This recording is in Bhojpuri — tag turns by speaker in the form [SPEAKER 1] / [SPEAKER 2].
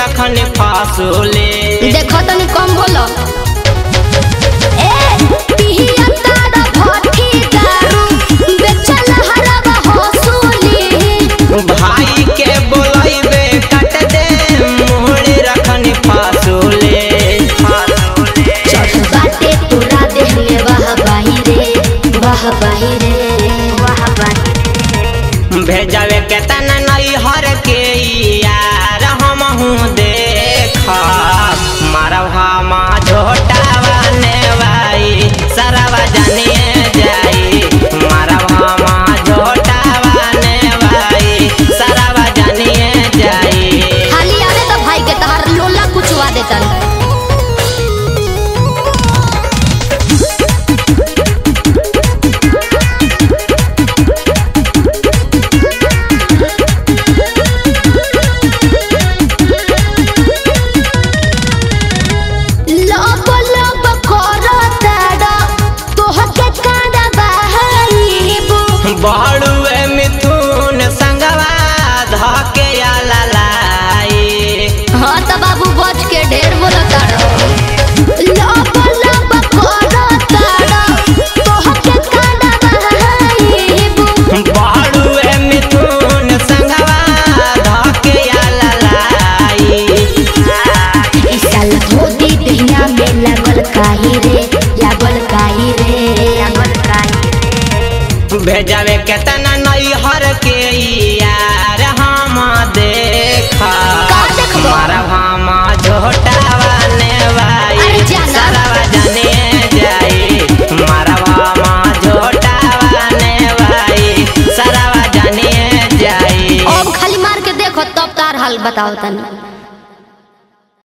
[SPEAKER 1] रखन फासुले।
[SPEAKER 2] देखो तनी कम बोलो
[SPEAKER 1] भाई के बोलैबे कट दे मोड़ रखन फासुले।
[SPEAKER 2] बाटे तोरा देहले वाह बाहिरे वाह बाहिरे वाह बाहिरे।
[SPEAKER 1] भेजवे के तना नई हर के यार हम हूँ देखा मारवा मा झोटावा ने भाई सरवा जानिए जाई। मारवा मा झोटावा ने भाई सरवा जानिए जाई।
[SPEAKER 2] खाली आवे तो भाई के तहार लोला कुचवा देतन।
[SPEAKER 1] बाड़ुए मिथुन संगवा धके आला लाई।
[SPEAKER 2] हाँ तो बाबू बच के ढेर बोला ताड़ा लब लब करो ताड़ा तोहके कांडा बहाईबू।
[SPEAKER 1] बाड़ुए मिथुन संगवा धके आला लाई।
[SPEAKER 2] ई साल धोती दहिया में लागल काहे रे लागल काहे रे लागल काहे।
[SPEAKER 1] भेजवे के तना नई हर के यार हम देखा मारवा मा झोटावा ने भाई सरवा जानिए जाई। मारवा मा झोटावा ने भाई सरवा जानिए जाई।
[SPEAKER 2] अब खाली मार के देखो तब तार हाल बताओ तनी।